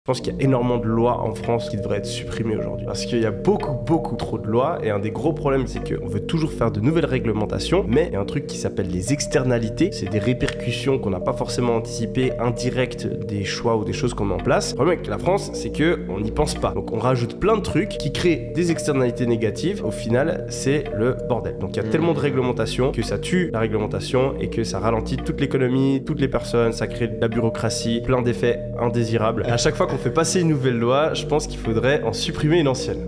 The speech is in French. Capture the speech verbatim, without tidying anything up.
Je pense qu'il y a énormément de lois en France qui devraient être supprimées aujourd'hui. Parce qu'il y a beaucoup, beaucoup trop de lois. Et un des gros problèmes, c'est qu'on veut toujours faire de nouvelles réglementations. Mais il y a un truc qui s'appelle les externalités. C'est des répercussions qu'on n'a pas forcément anticipées, indirectes des choix ou des choses qu'on met en place. Le problème avec la France, c'est qu'on n'y pense pas. Donc on rajoute plein de trucs qui créent des externalités négatives. Au final, c'est le bordel. Donc il y a tellement de réglementations que ça tue la réglementation et que ça ralentit toute l'économie, toutes les personnes. Ça crée de la bureaucratie, plein d'effets indésirables. Et à chaque fois qu'on fait passer une nouvelle loi, je pense qu'il faudrait en supprimer une ancienne.